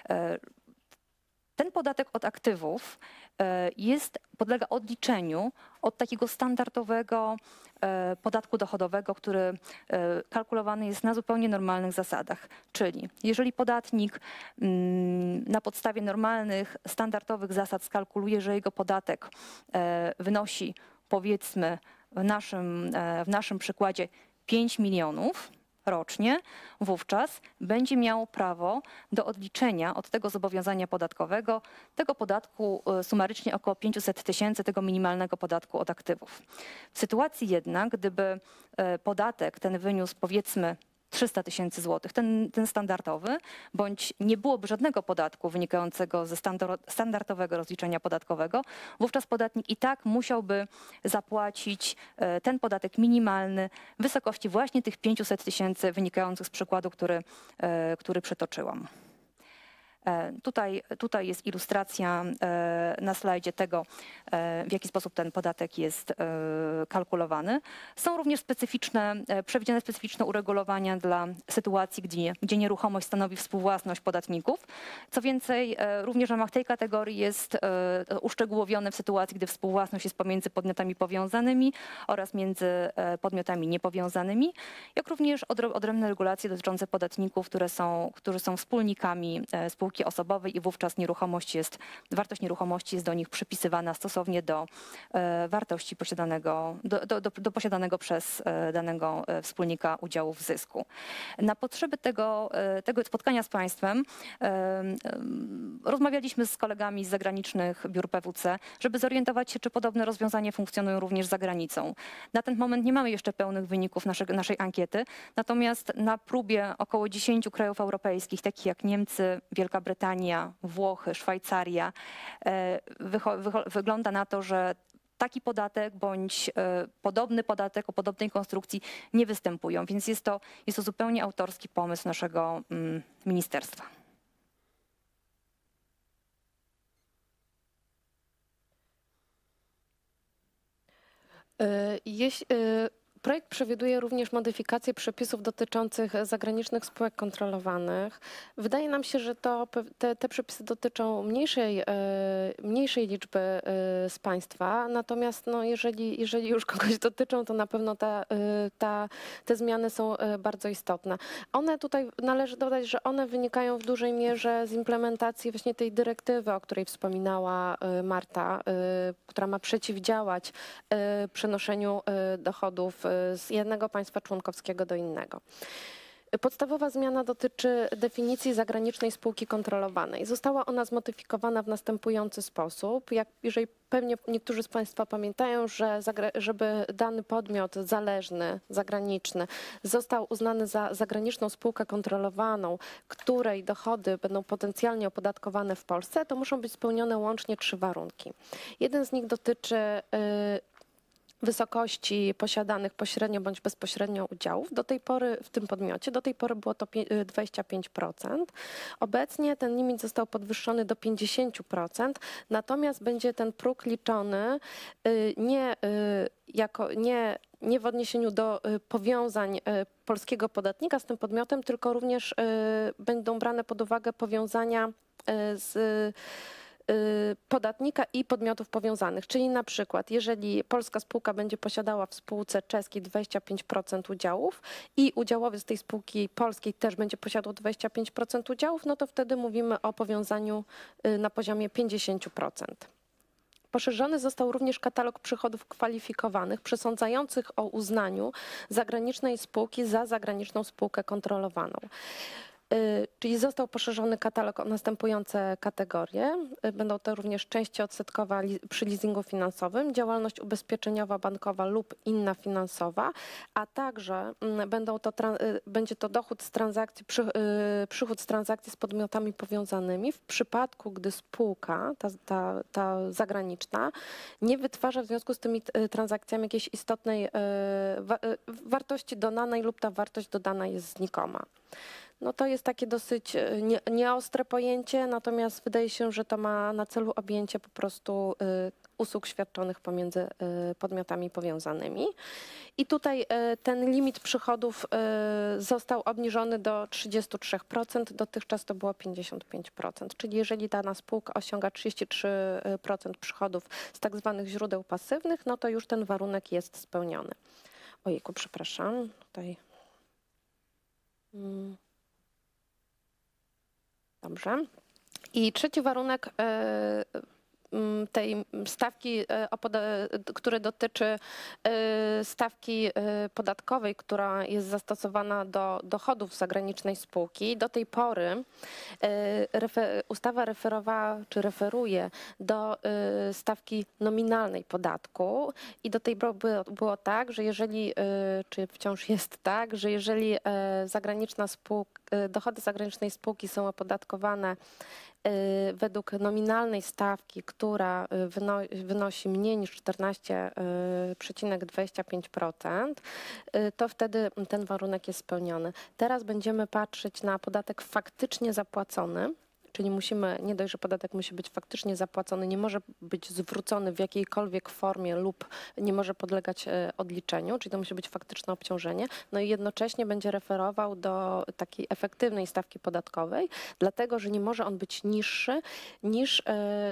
Speaker 1: Ten podatek od aktywów podlega odliczeniu od takiego standardowego podatku dochodowego, który kalkulowany jest na zupełnie normalnych zasadach. Czyli jeżeli podatnik na podstawie normalnych, standardowych zasad skalkuluje, że jego podatek wynosi, powiedzmy w naszym przykładzie 5 milionów, rocznie, wówczas będzie miał prawo do odliczenia od tego zobowiązania podatkowego tego podatku sumarycznie około 500 tysięcy, tego minimalnego podatku od aktywów. W sytuacji jednak, gdyby podatek ten wyniósł powiedzmy 300 tysięcy złotych, ten standardowy, bądź nie byłoby żadnego podatku wynikającego ze standardowego rozliczenia podatkowego, wówczas podatnik i tak musiałby zapłacić ten podatek minimalny w wysokości właśnie tych 500 tysięcy wynikających z przykładu, który przytoczyłam. Tutaj jest ilustracja na slajdzie tego, w jaki sposób ten podatek jest kalkulowany. Są również przewidziane specyficzne uregulowania dla sytuacji, gdzie nieruchomość stanowi współwłasność podatników. Co więcej, również w ramach tej kategorii jest uszczegółowione w sytuacji, gdy współwłasność jest pomiędzy podmiotami powiązanymi oraz między podmiotami niepowiązanymi, jak również odrębne regulacje dotyczące podatników, którzy są wspólnikami spółki spółki osobowej i wówczas wartość nieruchomości jest do nich przypisywana stosownie do wartości do posiadanego przez danego wspólnika udziału w zysku. Na potrzeby tego spotkania z Państwem rozmawialiśmy z kolegami z zagranicznych biur PwC, żeby zorientować się, czy podobne rozwiązania funkcjonują również za granicą. Na ten moment nie mamy jeszcze pełnych wyników naszej ankiety, natomiast na próbie około 10 krajów europejskich, takich jak Niemcy, Wielka Brytania, Włochy, Szwajcaria, wygląda na to, że taki podatek bądź podobny podatek o podobnej konstrukcji nie występują, więc jest to zupełnie autorski pomysł naszego ministerstwa.
Speaker 3: Projekt przewiduje również modyfikację przepisów dotyczących zagranicznych spółek kontrolowanych. Wydaje nam się, że te przepisy dotyczą mniejszej liczby z państwa, natomiast no, jeżeli już kogoś dotyczą, to na pewno te zmiany są bardzo istotne. Tutaj należy dodać, że one wynikają w dużej mierze z implementacji właśnie tej dyrektywy, o której wspominała Marta, która ma przeciwdziałać przenoszeniu dochodów z jednego państwa członkowskiego do innego. Podstawowa zmiana dotyczy definicji zagranicznej spółki kontrolowanej. Została ona zmodyfikowana w następujący sposób. Jeżeli pewnie niektórzy z Państwa pamiętają, że żeby dany podmiot zależny, zagraniczny został uznany za zagraniczną spółkę kontrolowaną, której dochody będą potencjalnie opodatkowane w Polsce, to muszą być spełnione łącznie 3 warunki. Jeden z nich dotyczy wysokości posiadanych pośrednio bądź bezpośrednio udziałów. Do tej pory w tym podmiocie, do tej pory było to 25%. Obecnie ten limit został podwyższony do 50%, natomiast będzie ten próg liczony nie w odniesieniu do powiązań polskiego podatnika z tym podmiotem, tylko również będą brane pod uwagę powiązania z podatnika i podmiotów powiązanych. Czyli na przykład, jeżeli polska spółka będzie posiadała w spółce czeskiej 25% udziałów i udziałowiec tej spółki polskiej też będzie posiadał 25% udziałów, no to wtedy mówimy o powiązaniu na poziomie 50%. Poszerzony został również katalog przychodów kwalifikowanych, przesądzających o uznaniu zagranicznej spółki za zagraniczną spółkę kontrolowaną. Czyli został poszerzony katalog o następujące kategorie. Będą to również części odsetkowe przy leasingu finansowym, działalność ubezpieczeniowa, bankowa lub inna finansowa, a także będzie to dochód z transakcji, przychód z transakcji z podmiotami powiązanymi w przypadku, gdy spółka, ta zagraniczna, nie wytwarza w związku z tymi transakcjami jakiejś istotnej wartości dodanej lub ta wartość dodana jest znikoma. No to jest takie dosyć nieostre pojęcie, natomiast wydaje się, że to ma na celu objęcie po prostu usług świadczonych pomiędzy podmiotami powiązanymi. I tutaj ten limit przychodów został obniżony do 33%, dotychczas to było 55%. Czyli jeżeli dana spółka osiąga 33% przychodów z tak zwanych źródeł pasywnych, no to już ten warunek jest spełniony. Ojejku, przepraszam, tutaj... Dobrze. I trzeci warunek tej stawki, który dotyczy stawki podatkowej, która jest zastosowana do dochodów zagranicznej spółki. Do tej pory ustawa referuje do stawki nominalnej podatku i do tej pory było tak, że czy wciąż jest tak, że jeżeli dochody zagranicznej spółki są opodatkowane według nominalnej stawki, która wynosi mniej niż 14,25%, to wtedy ten warunek jest spełniony. Teraz będziemy patrzeć na podatek faktycznie zapłacony, czyli nie dość, że podatek musi być faktycznie zapłacony, nie może być zwrócony w jakiejkolwiek formie lub nie może podlegać odliczeniu, czyli to musi być faktyczne obciążenie, no i jednocześnie będzie referował do takiej efektywnej stawki podatkowej, dlatego że nie może on być niższy niż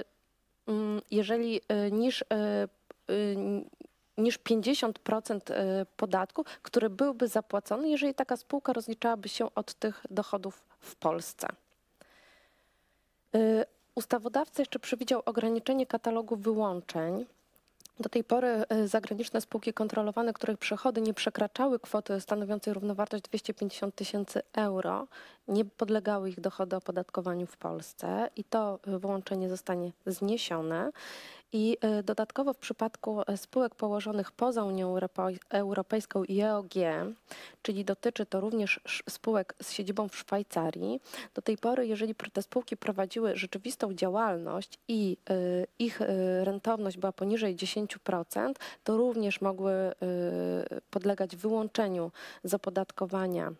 Speaker 3: 50% podatku, który byłby zapłacony, jeżeli taka spółka rozliczałaby się od tych dochodów w Polsce. Ustawodawca jeszcze przewidział ograniczenie katalogu wyłączeń. Do tej pory zagraniczne spółki kontrolowane, których przychody nie przekraczały kwoty stanowiącej równowartość 250 000 euro, nie podlegały ich dochody opodatkowaniu w Polsce i to wyłączenie zostanie zniesione. I dodatkowo w przypadku spółek położonych poza Unią Europejską i EOG, czyli dotyczy to również spółek z siedzibą w Szwajcarii, do tej pory, jeżeli te spółki prowadziły rzeczywistą działalność i ich rentowność była poniżej 10%, to również mogły podlegać wyłączeniu z opodatkowania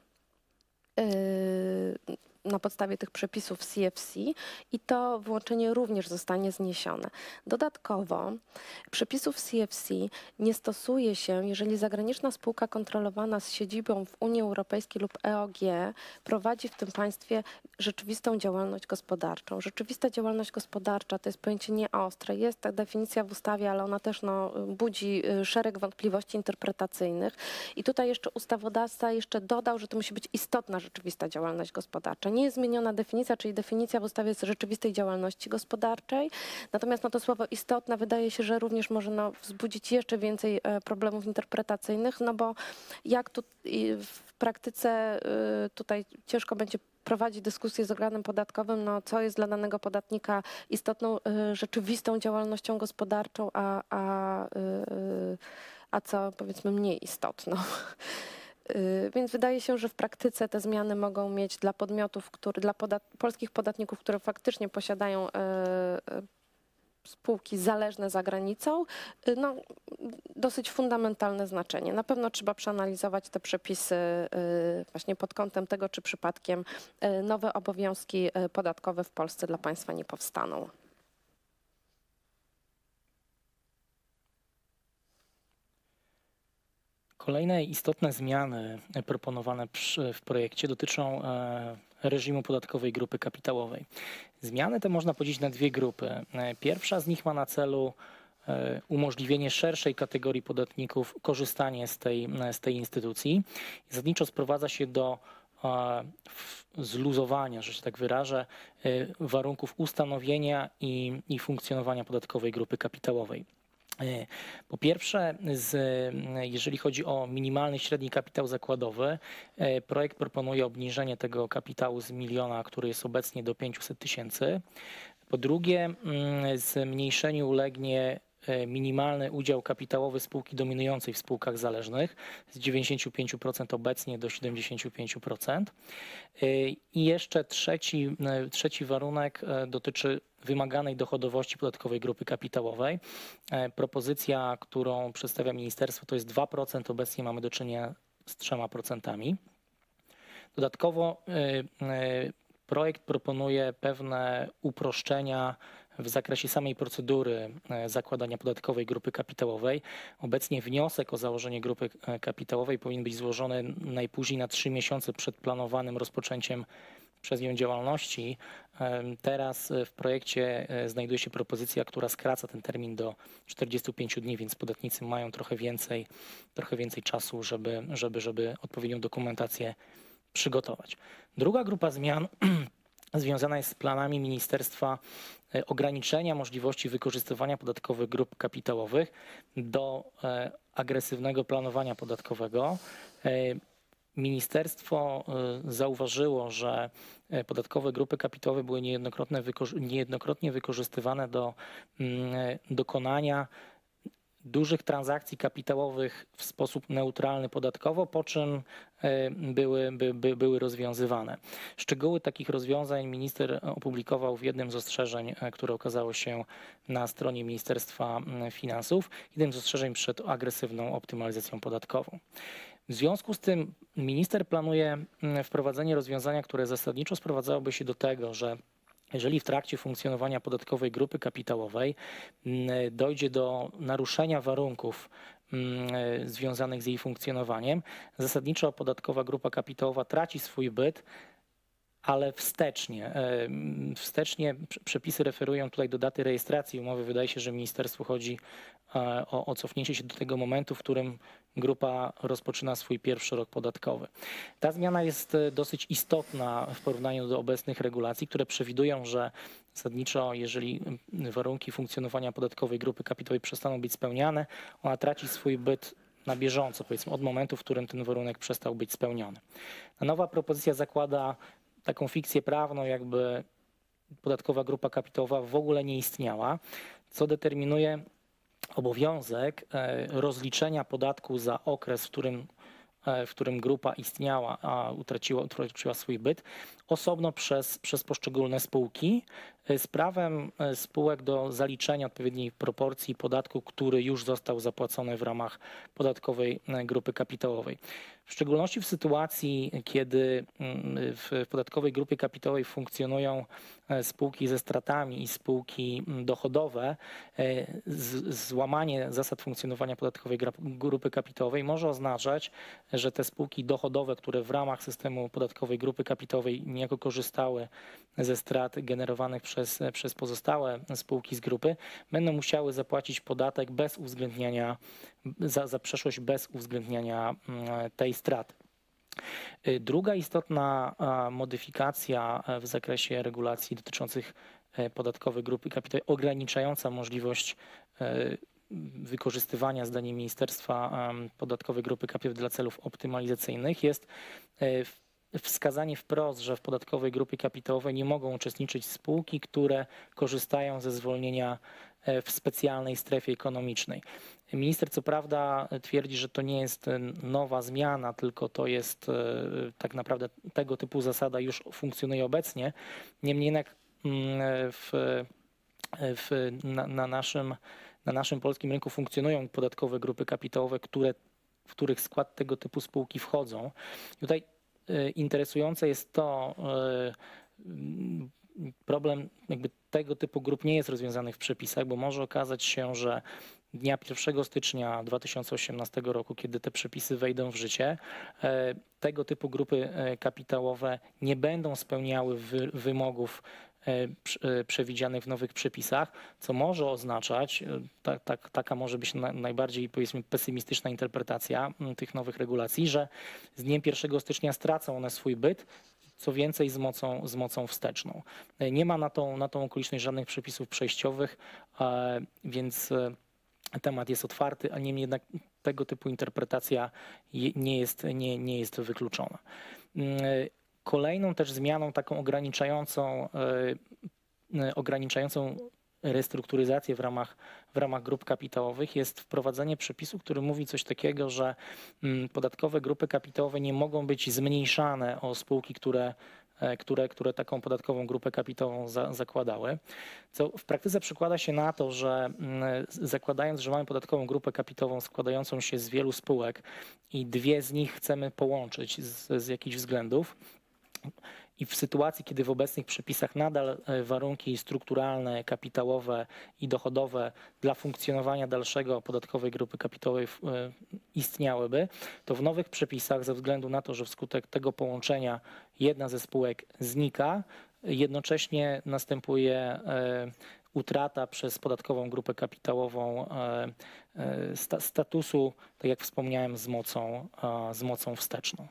Speaker 3: na podstawie tych przepisów CFC i to wyłączenie również zostanie zniesione. Dodatkowo przepisów CFC nie stosuje się, jeżeli zagraniczna spółka kontrolowana z siedzibą w Unii Europejskiej lub EOG prowadzi w tym państwie rzeczywistą działalność gospodarczą. Rzeczywista działalność gospodarcza to jest pojęcie nieostre. Jest ta definicja w ustawie, ale ona też budzi szereg wątpliwości interpretacyjnych. I tutaj jeszcze ustawodawca dodał, że to musi być istotna rzeczywista działalność gospodarcza. Nie jest zmieniona definicja, czyli definicja w ustawie z rzeczywistej działalności gospodarczej. Natomiast to słowo istotna wydaje się, że również może wzbudzić jeszcze więcej problemów interpretacyjnych, bo jak tu w praktyce tutaj ciężko będzie prowadzić dyskusję z organem podatkowym, co jest dla danego podatnika istotną, rzeczywistą działalnością gospodarczą, a co powiedzmy mniej istotną. Więc wydaje się, że w praktyce te zmiany mogą mieć dla podmiotów, dla polskich podatników, które faktycznie posiadają spółki zależne za granicą, dosyć fundamentalne znaczenie. Na pewno trzeba przeanalizować te przepisy właśnie pod kątem tego, czy przypadkiem nowe obowiązki podatkowe w Polsce dla państwa nie powstaną.
Speaker 2: Kolejne istotne zmiany proponowane w projekcie dotyczą reżimu podatkowej grupy kapitałowej. Zmiany te można podzielić na dwie grupy. Pierwsza z nich ma na celu umożliwienie szerszej kategorii podatników korzystanie z tej instytucji. Zasadniczo sprowadza się do zluzowania, że się tak wyrażę, warunków ustanowienia i funkcjonowania podatkowej grupy kapitałowej. Po pierwsze, jeżeli chodzi o minimalny średni kapitał zakładowy, projekt proponuje obniżenie tego kapitału z 1 miliona, który jest obecnie, do 500 000. Po drugie, zmniejszeniu ulegnie minimalny udział kapitałowy spółki dominującej w spółkach zależnych z 95% obecnie do 75%. I jeszcze trzeci warunek dotyczy wymaganej dochodowości podatkowej grupy kapitałowej. Propozycja, którą przedstawia ministerstwo, to jest 2%, obecnie mamy do czynienia z 3%. Dodatkowo projekt proponuje pewne uproszczenia w zakresie samej procedury zakładania podatkowej grupy kapitałowej. Obecnie wniosek o założenie grupy kapitałowej powinien być złożony najpóźniej na 3 miesiące przed planowanym rozpoczęciem przez nią działalności. Teraz w projekcie znajduje się propozycja, która skraca ten termin do 45 dni, więc podatnicy mają trochę więcej czasu, żeby odpowiednią dokumentację przygotować. Druga grupa zmian związana jest z planami ministerstwa ograniczenia możliwości wykorzystywania podatkowych grup kapitałowych do agresywnego planowania podatkowego. Ministerstwo zauważyło, że podatkowe grupy kapitałowe były niejednokrotnie wykorzystywane do dokonania dużych transakcji kapitałowych w sposób neutralny podatkowo, po czym były rozwiązywane. Szczegóły takich rozwiązań minister opublikował w jednym z ostrzeżeń, które ukazało się na stronie Ministerstwa Finansów. Jednym z ostrzeżeń przed agresywną optymalizacją podatkową. W związku z tym minister planuje wprowadzenie rozwiązania, które zasadniczo sprowadzałoby się do tego, że jeżeli w trakcie funkcjonowania podatkowej grupy kapitałowej dojdzie do naruszenia warunków związanych z jej funkcjonowaniem, zasadniczo podatkowa grupa kapitałowa traci swój byt, ale wstecznie. Wstecznie przepisy referują tutaj do daty rejestracji umowy. Wydaje się, że ministerstwu chodzi o cofnięcie się do tego momentu, w którym grupa rozpoczyna swój pierwszy rok podatkowy. Ta zmiana jest dosyć istotna w porównaniu do obecnych regulacji, które przewidują, że zasadniczo, jeżeli warunki funkcjonowania podatkowej grupy kapitałowej przestaną być spełniane, ona traci swój byt na bieżąco, powiedzmy od momentu, w którym ten warunek przestał być spełniony. Nowa propozycja zakłada taką fikcję prawną, jakby podatkowa grupa kapitałowa w ogóle nie istniała, co determinuje obowiązek rozliczenia podatku za okres, w którym grupa istniała, a utraciła swój byt, osobno przez poszczególne spółki, z prawem spółek do zaliczenia odpowiedniej proporcji podatku, który już został zapłacony w ramach podatkowej grupy kapitałowej. W szczególności w sytuacji, kiedy w podatkowej grupie kapitałowej funkcjonują spółki ze stratami i spółki dochodowe, złamanie zasad funkcjonowania podatkowej grupy kapitałowej może oznaczać, że te spółki dochodowe, które w ramach systemu podatkowej grupy kapitałowej niejako korzystały ze strat generowanych przez pozostałe spółki z grupy, będą musiały zapłacić podatek bez uwzględniania, za przeszłość bez uwzględniania tej straty. Druga istotna modyfikacja w zakresie regulacji dotyczących podatkowej grupy kapitałowej, ograniczająca możliwość wykorzystywania zdaniem Ministerstwa podatkowej grupy kapitałowej dla celów optymalizacyjnych, jest wskazanie wprost, że w podatkowej grupie kapitałowej nie mogą uczestniczyć spółki, które korzystają ze zwolnienia w specjalnej strefie ekonomicznej. Minister co prawda twierdzi, że to nie jest nowa zmiana, tylko to jest tak naprawdę tego typu zasada już funkcjonuje obecnie. Niemniej jednak na naszym polskim rynku funkcjonują podatkowe grupy kapitałowe, w których skład tego typu spółki wchodzą. Tutaj interesujące jest to, problem jakby tego typu grup nie jest rozwiązany w przepisach, bo może okazać się, że dnia 1 stycznia 2018 roku, kiedy te przepisy wejdą w życie, tego typu grupy kapitałowe nie będą spełniały wymogów przewidzianych w nowych przepisach, co może oznaczać, taka może być najbardziej, powiedzmy, pesymistyczna interpretacja tych nowych regulacji, że z dniem 1 stycznia stracą one swój byt, co więcej z mocą wsteczną. Nie ma na tą okoliczność żadnych przepisów przejściowych, więc temat jest otwarty, a niemniej jednak tego typu interpretacja nie jest wykluczona. Kolejną też zmianą taką ograniczającą restrukturyzację w ramach grup kapitałowych jest wprowadzenie przepisu, który mówi coś takiego, że podatkowe grupy kapitałowe nie mogą być zmniejszane o spółki, które taką podatkową grupę kapitałową zakładały, co w praktyce przekłada się na to, że zakładając, że mamy podatkową grupę kapitałową składającą się z wielu spółek i dwie z nich chcemy połączyć z jakichś względów, i w sytuacji, kiedy w obecnych przepisach nadal warunki strukturalne, kapitałowe i dochodowe dla funkcjonowania dalszego podatkowej grupy kapitałowej istniałyby, to w nowych przepisach ze względu na to, że wskutek tego połączenia jedna ze spółek znika, jednocześnie następuje utrata przez podatkową grupę kapitałową statusu, tak jak wspomniałem, z mocą wsteczną.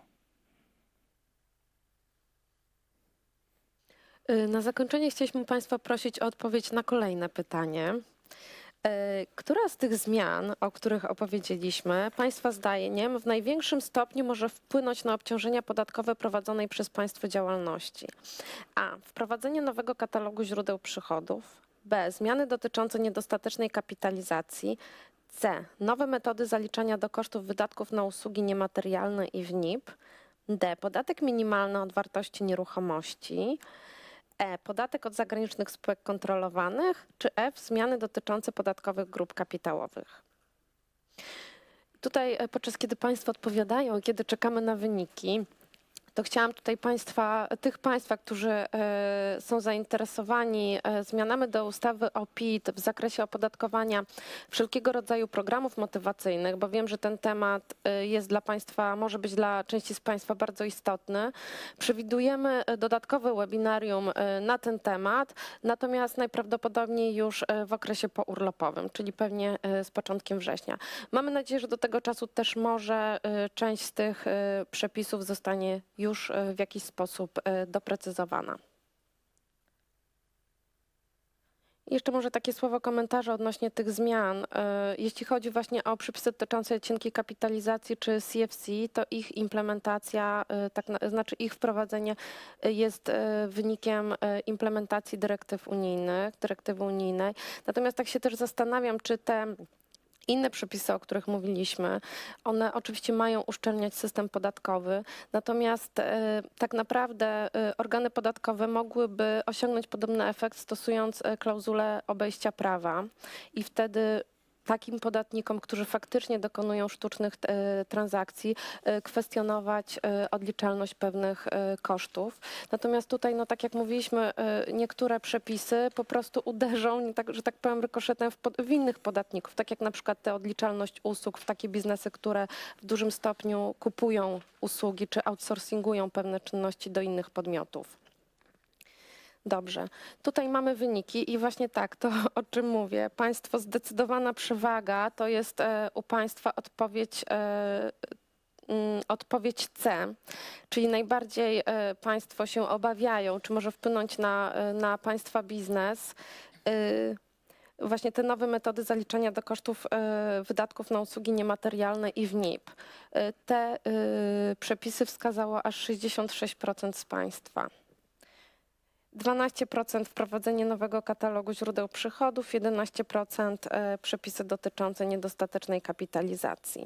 Speaker 3: Na zakończenie chcieliśmy Państwa prosić o odpowiedź na kolejne pytanie. Która z tych zmian, o których opowiedzieliśmy, Państwa zdaniem w największym stopniu może wpłynąć na obciążenia podatkowe prowadzonej przez Państwo działalności? A. Wprowadzenie nowego katalogu źródeł przychodów. B. Zmiany dotyczące niedostatecznej kapitalizacji. C. Nowe metody zaliczania do kosztów wydatków na usługi niematerialne i WNIP. D. Podatek minimalny od wartości nieruchomości. E. Podatek od zagranicznych spółek kontrolowanych, czy F. Zmiany dotyczące podatkowych grup kapitałowych. Tutaj podczas kiedy Państwo odpowiadają, kiedy czekamy na wyniki, to chciałam tutaj tych Państwa, którzy są zainteresowani zmianami do ustawy o PIT w zakresie opodatkowania wszelkiego rodzaju programów motywacyjnych, bo wiem, że ten temat jest dla Państwa, może być dla części z Państwa bardzo istotny. Przewidujemy dodatkowe webinarium na ten temat, natomiast najprawdopodobniej już w okresie pourlopowym, czyli pewnie z początkiem września. Mamy nadzieję, że do tego czasu też może część z tych przepisów zostanie już w jakiś sposób doprecyzowana. Jeszcze może takie słowo komentarza odnośnie tych zmian. Jeśli chodzi właśnie o przepisy dotyczące cienkiej kapitalizacji czy CFC, to ich implementacja, znaczy ich wprowadzenie jest wynikiem implementacji dyrektywy unijnej. Natomiast tak się też zastanawiam, czy te inne przepisy, o których mówiliśmy, one oczywiście mają uszczelniać system podatkowy, natomiast tak naprawdę organy podatkowe mogłyby osiągnąć podobny efekt, stosując klauzulę obejścia prawa i wtedy takim podatnikom, którzy faktycznie dokonują sztucznych transakcji, kwestionować odliczalność pewnych kosztów. Natomiast tutaj, no tak jak mówiliśmy, niektóre przepisy po prostu uderzą, że tak powiem, rykoszetem w innych podatników, tak jak na przykład tę odliczalność usług w takie biznesy, które w dużym stopniu kupują usługi czy outsourcingują pewne czynności do innych podmiotów. Dobrze, tutaj mamy wyniki i właśnie tak, to o czym mówię. Państwo zdecydowana przewaga to jest u Państwa odpowiedź C, czyli najbardziej Państwo się obawiają, czy może wpłynąć na Państwa biznes. Właśnie te nowe metody zaliczania do kosztów wydatków na usługi niematerialne i WNIP. Te przepisy wskazało aż 66% z Państwa. 12% wprowadzenie nowego katalogu źródeł przychodów, 11% przepisy dotyczące niedostatecznej kapitalizacji.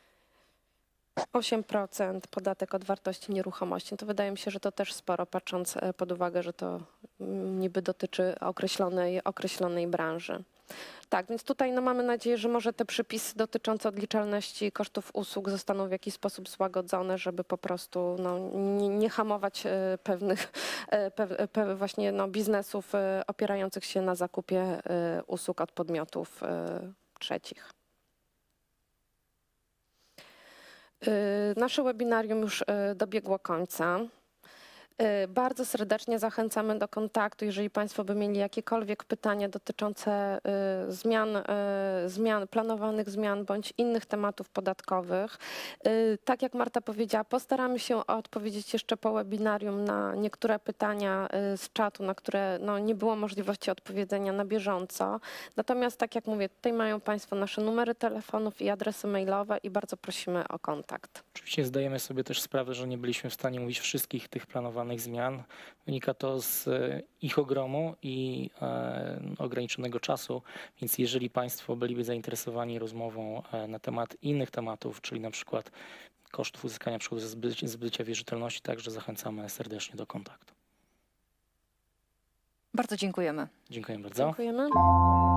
Speaker 3: 8% podatek od wartości nieruchomości. To wydaje mi się, że to też sporo, patrząc pod uwagę, że to niby dotyczy określonej branży. Tak, więc tutaj no, mamy nadzieję, że może te przepisy dotyczące odliczalności kosztów usług zostaną w jakiś sposób złagodzone, żeby po prostu no, nie hamować pewnych właśnie no, biznesów opierających się na zakupie usług od podmiotów trzecich. Nasze webinarium już dobiegło końca. Bardzo serdecznie zachęcamy do kontaktu, jeżeli Państwo by mieli jakiekolwiek pytania dotyczące planowanych zmian bądź innych tematów podatkowych. Tak jak Marta powiedziała, postaramy się odpowiedzieć jeszcze po webinarium na niektóre pytania z czatu, na które no, nie było możliwości odpowiedzenia na bieżąco. Natomiast tak jak mówię, tutaj mają Państwo nasze numery telefonów i adresy mailowe i bardzo prosimy o kontakt.
Speaker 2: Oczywiście zdajemy sobie też sprawę, że nie byliśmy w stanie mówić wszystkich tych planowanych zmian. Wynika to z ich ogromu i ograniczonego czasu, więc jeżeli Państwo byliby zainteresowani rozmową na temat innych tematów, czyli na przykład kosztów uzyskania przychodów ze zbycia wierzytelności, także zachęcamy serdecznie do kontaktu.
Speaker 1: Bardzo dziękujemy.
Speaker 2: Dziękuję bardzo.
Speaker 3: Dziękujemy.